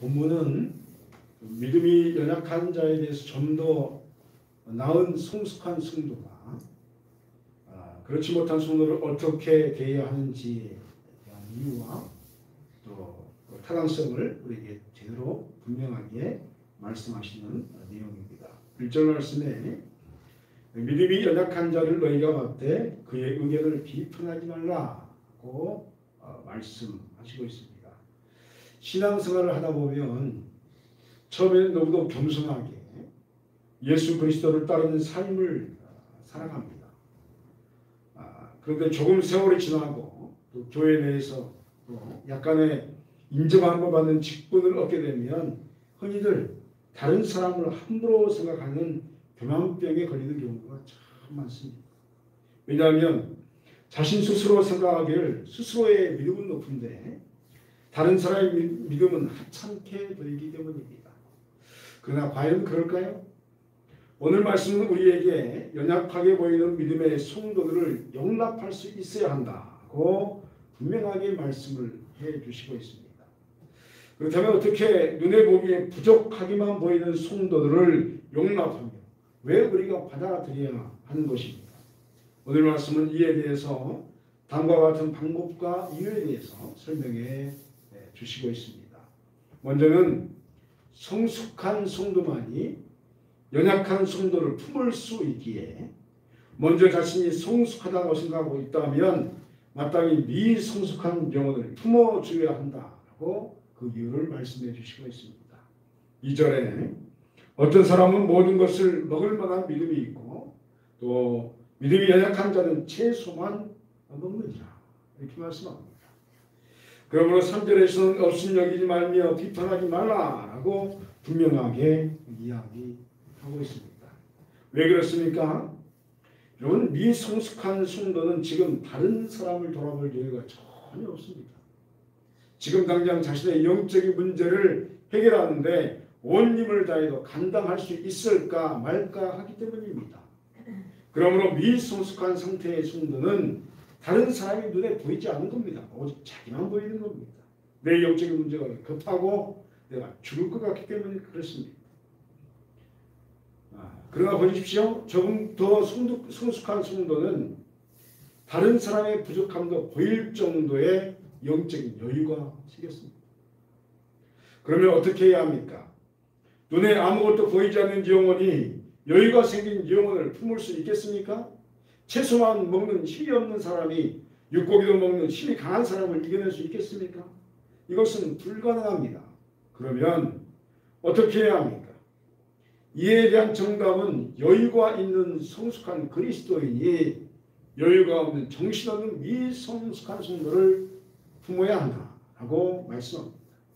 본문은 믿음이 연약한 자에 대해서 좀 더 나은 성숙한 성도가 그렇지 못한 성도를 어떻게 대해야 하는지에 대한 이유와 또 타당성을 우리에게 제대로 분명하게 말씀하시는 내용입니다. 1절 말씀에 믿음이 연약한 자를 너희가 봤되 그의 의견을 비판하지 말라고 말씀하시고 있습니다. 신앙생활을 하다 보면 처음에는 너무도 겸손하게 예수 그리스도를 따르는 삶을 살아갑니다. 그런데 조금 세월이 지나고 또 교회 내에서 또 약간의 인정함을 받는 직분을 얻게 되면 흔히들 다른 사람을 함부로 생각하는 교만병에 걸리는 경우가 참 많습니다. 왜냐하면 자신 스스로 생각하기를 스스로의 믿음은 높은데 다른 사람의 믿음은 하찮게 보이기 때문입니다. 그러나 과연 그럴까요? 오늘 말씀은 우리에게 연약하게 보이는 믿음의 성도들을 용납할 수 있어야 한다고 분명하게 말씀을 해주시고 있습니다. 그렇다면 어떻게 눈에 보기에 부족하기만 보이는 성도들을 용납하며 왜 우리가 받아들여야 하는 것입니까? 오늘 말씀은 이에 대해서 다음과 같은 방법과 이유에 대해서 설명해 주시고 있습니다. 먼저는 성숙한 성도만이 연약한 성도를 품을 수 있기에 먼저 자신이 성숙하다고 생각하고 있다면 마땅히 미성숙한 영혼을 품어줘야 한다고 그 이유를 말씀해 주시고 있습니다. 2절에 어떤 사람은 모든 것을 먹을 만한 믿음이 있고 또 믿음이 연약한 자는 채소만 먹느니라 이렇게 말씀합니다. 그러므로 3절에서는 없음 여기지 말며 비판하지 말라라고 분명하게 이야기하고 있습니다. 왜 그렇습니까? 여러분 미성숙한 성도는 지금 다른 사람을 돌아볼 여유가 전혀 없습니다. 지금 당장 자신의 영적인 문제를 해결하는데 온 힘을 다해도 감당할 수 있을까 말까 하기 때문입니다. 그러므로 미성숙한 상태의 성도는 다른 사람이 눈에 보이지 않는 겁니다. 오직 자기만 보이는 겁니다. 내 영적인 문제가 급하고 내가 죽을 것 같기 때문에 그렇습니다. 그러나 보십시오. 조금 더 성숙한 성도는 다른 사람의 부족함도 보일 정도의 영적인 여유가 생겼습니다. 그러면 어떻게 해야 합니까? 눈에 아무것도 보이지 않는 영혼이 여유가 생긴 영혼을 품을 수 있겠습니까? 채소만 먹는 힘이 없는 사람이 육고기도 먹는 힘이 강한 사람을 이겨낼 수 있겠습니까? 이것은 불가능합니다. 그러면 어떻게 해야 합니까? 이에 대한 정답은 여유가 있는 성숙한 그리스도인이 여유가 없는 정신없는 미성숙한 성도를 품어야 한다라고 말씀합니다.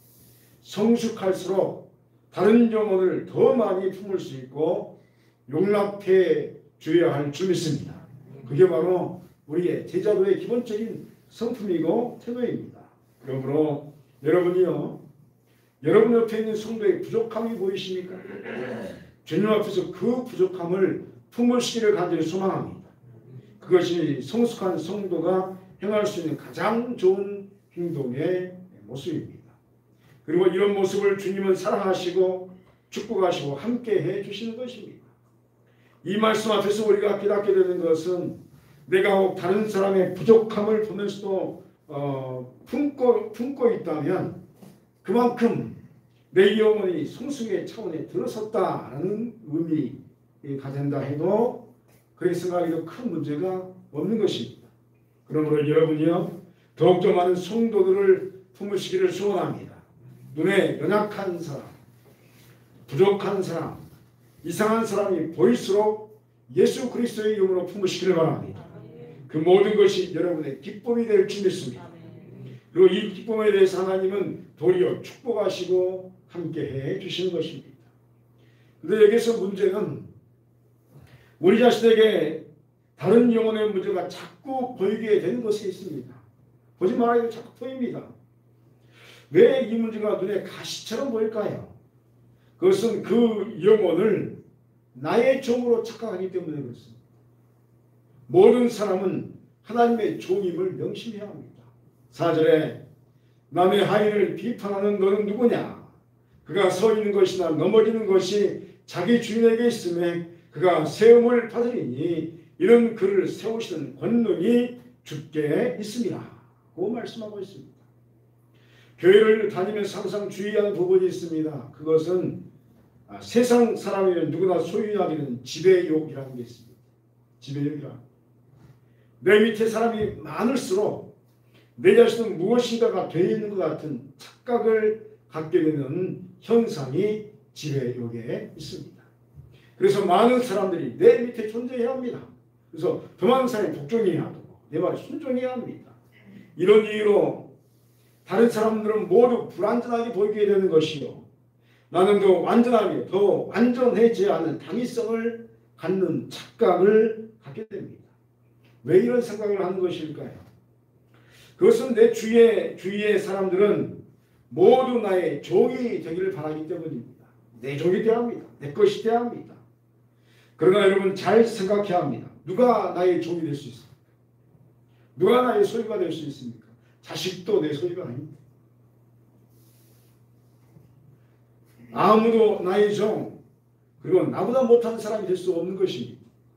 성숙할수록 다른 영혼을 더 많이 품을 수 있고 용납해 줘야 할 줄 믿습니다. 그게 바로 우리의 제자도의 기본적인 성품이고 태도입니다. 그러므로 여러분이요, 여러분 옆에 있는 성도의 부족함이 보이십니까? 주님 앞에서 그 부족함을 품으시기를 간절히 소망합니다. 그것이 성숙한 성도가 행할 수 있는 가장 좋은 행동의 모습입니다. 그리고 이런 모습을 주님은 사랑하시고 축복하시고 함께 해주시는 것입니다. 이 말씀 앞에서 우리가 깨닫게 되는 것은 내가 혹 다른 사람의 부족함을 보면서도 품고 있다면 그만큼 내 영혼이 성숙의 차원에 들어섰다라는 의미가 된다 해도 그렇게 생각하기도 큰 문제가 없는 것입니다. 그러므로 여러분이요 더욱더 많은 성도들을 품으시기를 소원합니다. 눈에 연약한 사람, 부족한 사람, 이상한 사람이 보일수록 예수 그리스도의 이름으로 품으시기를 바랍니다. 그 모든 것이 여러분의 기쁨이 될 줄 믿습니다. 그리고 이 기쁨에 대해서 하나님은 도리어 축복하시고 함께해 주시는 것입니다. 그런데 여기서 문제는 우리 자신에게 다른 영혼의 문제가 자꾸 보이게 되는 것이 있습니다. 보지 말아도 자꾸 보입니다. 왜 이 문제가 눈에 가시처럼 보일까요? 그것은 그 영혼을 나의 종으로 착각하기 때문에 그렇습니다. 모든 사람은 하나님의 종임을 명심해야 합니다. 4절에 남의 하인을 비판하는 너는 누구냐? 그가 서 있는 것이나 넘어지는 것이 자기 주인에게 있음에 그가 세움을 받으리니 이런 그를 세우시는 권능이 주께 있습니다. 고 말씀하고 있습니다. 교회를 다니면서 항상 주의하는 부분이 있습니다. 그것은 세상 사람이면 누구나 소유하게 되는 지배욕이라는 게 있습니다. 지배욕이라. 내 밑에 사람이 많을수록 내 자신은 무엇인가가 되어 있는 것 같은 착각을 갖게 되는 현상이 지배욕에 있습니다. 그래서 많은 사람들이 내 밑에 존재해야 합니다. 그래서 더 많은 사람이 복종해야 하고 내 말에 순종해야 합니다. 이런 이유로 다른 사람들은 모두 불완전하게 보이게 되는 것이요, 나는 더 완전하게 더 완전해져야 하는 당위성을 갖는 착각을 갖게 됩니다. 왜 이런 생각을 하는 것일까요? 그것은 내 주위의 사람들은 모두 나의 종이 되기를 바라기 때문입니다. 내 종이 되어야 합니다. 내 것이 되어야 합니다. 그러나 여러분 잘 생각해야 합니다. 누가 나의 종이 될 수 있습니까? 누가 나의 소유가 될 수 있습니까? 자식도 내 소유가 아닙니다. 아무도 나의 종, 그리고 나보다 못한 사람이 될 수 없는 것입니다.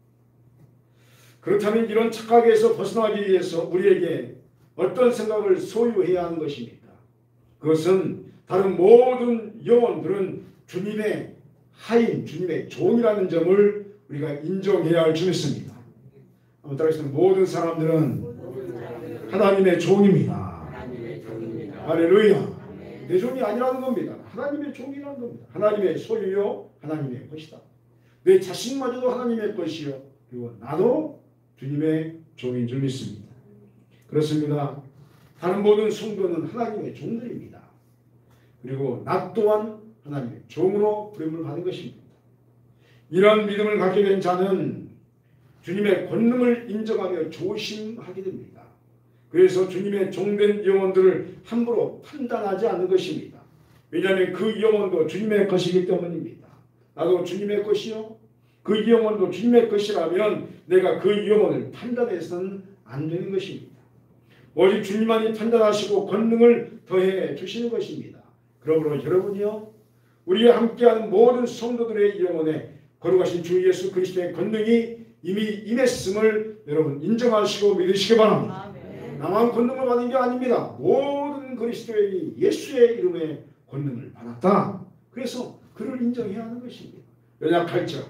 그렇다면 이런 착각에서 벗어나기 위해서 우리에게 어떤 생각을 소유해야 하는 것입니까? 그것은 다른 모든 영혼들은 주님의 하인, 주님의 종이라는 점을 우리가 인정해야 할 줄 믿습니다. 한번 따라하시면 모든 사람들은 하나님의 종입니다. 할렐루야. 내 종이 아니라는 겁니다. 하나님의 종이라는 겁니다. 하나님의 소유요, 하나님의 것이다. 내 자식마저도 하나님의 것이요, 그리고 나도 주님의 종인 줄 믿습니다. 그렇습니다. 다른 모든 성도는 하나님의 종들입니다. 그리고 나 또한 하나님의 종으로 부름을 받은 것입니다. 이러한 믿음을 갖게 된 자는 주님의 권능을 인정하며 조심하게 됩니다. 그래서 주님의 종된 영혼들을 함부로 판단하지 않는 것입니다. 왜냐하면 그 영혼도 주님의 것이기 때문입니다. 나도 주님의 것이요, 그 영혼도 주님의 것이라면 내가 그 영혼을 판단해서는 안 되는 것입니다. 오직 주님만이 판단하시고 권능을 더해 주시는 것입니다. 그러므로 여러분이요, 우리와 함께하는 모든 성도들의 영혼에 거룩하신 주 예수 그리스도의 권능이 이미 임했음을 여러분 인정하시고 믿으시기 바랍니다. 나만 권능을 받은 게 아닙니다. 모든 그리스도인이 예수의 이름에 권능을 받았다. 그래서 그를 인정해야 하는 것입니다. 연약할지라도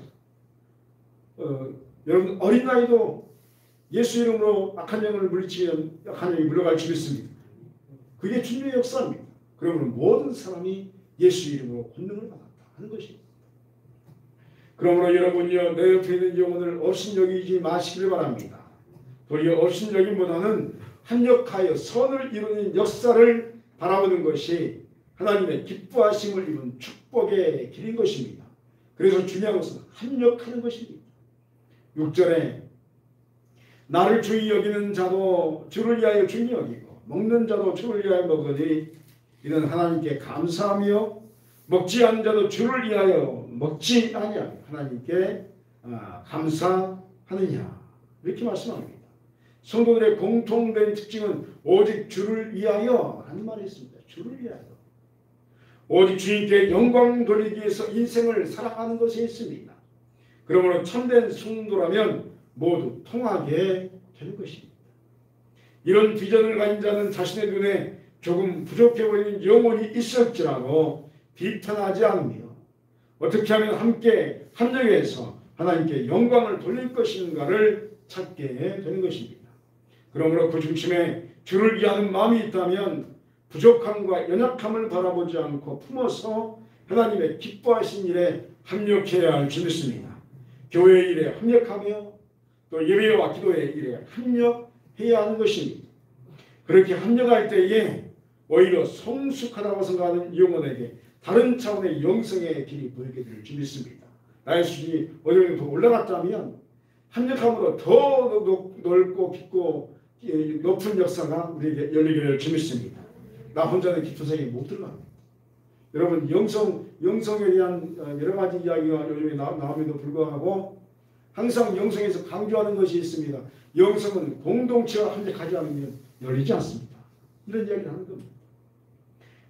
여러분 어린 나이도 예수 이름으로 악한 영을 물리치면 악한 영이 물러갈 줄 믿습니다. 그게 주님의 역사입니다. 그러면 모든 사람이 예수 이름으로 권능을 받았다 하는 것입니다. 그러므로 여러분이요, 내 옆에 있는 영혼을 업신여기지 마시기를 바랍니다. 도리어 업신여김보다는 합력하여 선을 이루는 역사를 바라보는 것이 하나님의 기뻐하심을 입은 축복의 길인 것입니다. 그래서 중요한 것은 합력하는 것입니다. 6절에 나를 주의 여기는 자도 주를 위하여 주의 여기고 먹는 자도 주를 위하여 먹으니 이는 하나님께 감사하며 먹지 않는 자도 주를 위하여 먹지 아니하며 하나님께 감사하느냐, 이렇게 말씀합니다. 성도들의 공통된 특징은 오직 주를 위하여 하는 말이 있습니다. 주를 위하여. 오직 주님께 영광 돌리기 위해서 인생을 살아가는 것이 있습니다. 그러므로 참된 성도라면 모두 통하게 되는 것입니다. 이런 비전을 가진 자는 자신의 눈에 조금 부족해 보이는 영혼이 있을지라도 비판하지 않으며 어떻게 하면 함께 합력해서 하나님께 영광을 돌릴 것인가를 찾게 되는 것입니다. 그러므로 그 중심에 주를 위하는 마음이 있다면 부족함과 연약함을 바라보지 않고 품어서 하나님의 기뻐하신 일에 합력해야 할 줄 믿습니다. 교회의 일에 합력하며 또 예배와 기도의 일에 합력해야 하는 것입니다. 그렇게 합력할 때에 오히려 성숙하다고 생각하는 영혼에게 다른 차원의 영성의 길이 보이게 될 줄 믿습니다. 나의 수준이 어느 정도 올라갔다면 합력함으로 더 넓고 깊고 높은 역사가 우리에게 열리게 될 줄 믿습니다. 나 혼자는 깊은 세계에 못 들어갑니다. 여러분 영성에 대한 여러 가지 이야기가 요즘에 나옴에도 불구하고 항상 영성에서 강조하는 것이 있습니다. 영성은 공동체와 합력하지 않으면 열리지 않습니다. 이런 이야기를 하는 겁니다.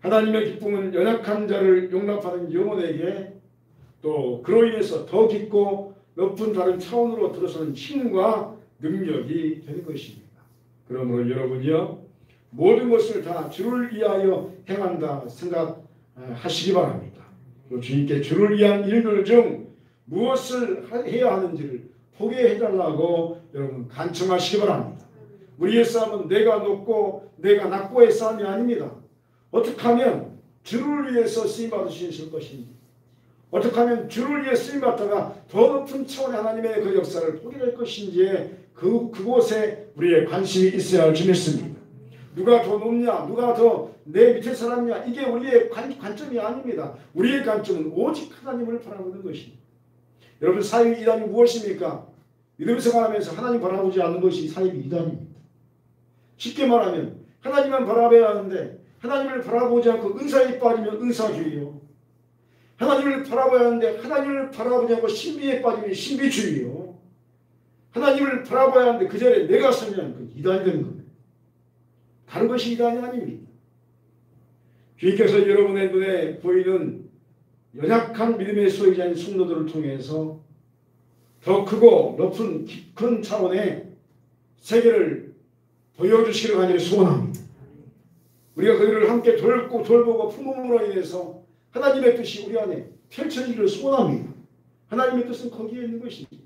하나님의 기쁨은 연약한 자를 용납하는 영혼에게 또 그로 인해서 더 깊고 높은 다른 차원으로 들어서는 힘과 능력이 되는 것입니다. 그러므로 여러분이요 모든 것을 다 주를 위하여 행한다 생각하시기 바랍니다. 또 주님께 주를 위한 일들 중 무엇을 해야 하는지를 포기해달라고 여러분 간청하시기 바랍니다. 우리의 싸움은 내가 높고 내가 낮고의 싸움이 아닙니다. 어떻게 하면 주를 위해서 쓰임받을 수 있을 것인지, 어떻게 하면 주를 위해 쓰임받다가 더 높은 차원의 하나님의 그 역사를 포기할 것인지에 그곳에 우리의 관심이 있어야 할 줄 믿습니다. 누가 더 높냐, 누가 더 내 밑에 사람이냐, 이게 우리의 관점이 아닙니다. 우리의 관점은 오직 하나님을 바라보는 것입니다. 여러분, 사입 이단이 무엇입니까? 믿음 생활하면서 하나님 바라보지 않는 것이 사입 이단입니다. 쉽게 말하면 하나님만 바라봐야 하는데 하나님을 바라보지 않고 은사에 빠지면 은사주의요. 하나님을 바라봐야 하는데 하나님을 바라보지 않고 신비에 빠지면 신비주의요. 하나님을 바라봐야 하는데 그 자리에 내가 서면 그 이단이 되는 겁니다. 다른 것이 이단이 아닙니다. 주님께서 여러분의 눈에 보이는 연약한 믿음의 소유자인 성도들을 통해서 더 크고 높은 깊은 차원의 세계를 보여주시기를 간절히 소원합니다. 우리가 그들을 함께 돌보고 품음으로 인해서 하나님의 뜻이 우리 안에 펼쳐지기를 소원합니다. 하나님의 뜻은 거기에 있는 것입니다.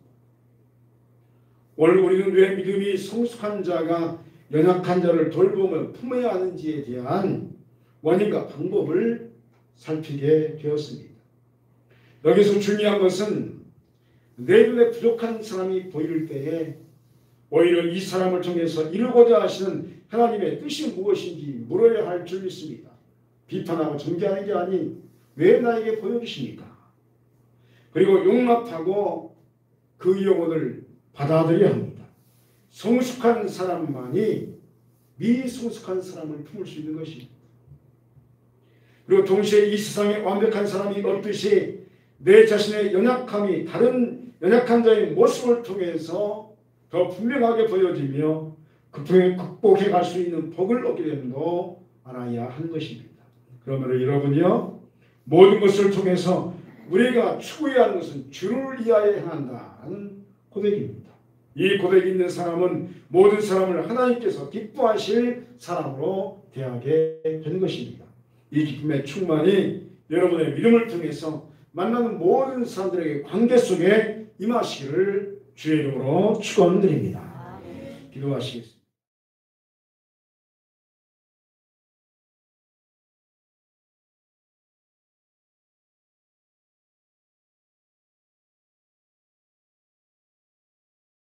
오늘 우리는 왜 믿음이 성숙한 자가 연약한 자를 돌보며 품어야 하는지에 대한 원인과 방법을 살피게 되었습니다. 여기서 중요한 것은 내 눈에 부족한 사람이 보일 때에 오히려 이 사람을 통해서 이루고자 하시는 하나님의 뜻이 무엇인지 물어야 할 줄 믿습니다. 비판하고 정죄하는 게 아닌 왜 나에게 보여주십니까? 그리고 용납하고 그 영혼을 받아들여야 합니다. 성숙한 사람만이 미성숙한 사람을 품을 수 있는 것입니다. 그리고 동시에 이 세상에 완벽한 사람이 없듯이 내 자신의 연약함이 다른 연약한 자의 모습을 통해서 더 분명하게 보여지며 극복해 갈 수 있는 복을 얻게 됨도 알아야 하는 것입니다. 그러므로 여러분이요 모든 것을 통해서 우리가 추구해야 하는 것은 주를 위하여 행한다는 고백입니다. 이 고백이 있는 사람은 모든 사람을 하나님께서 기뻐하실 사람으로 대하게 되는 것입니다. 이 기쁨의 충만이 여러분의 믿음을 통해서 만나는 모든 사람들에게 관계 속에 임하시기를 주의 이름으로 축원드립니다. 기도하시겠습니다.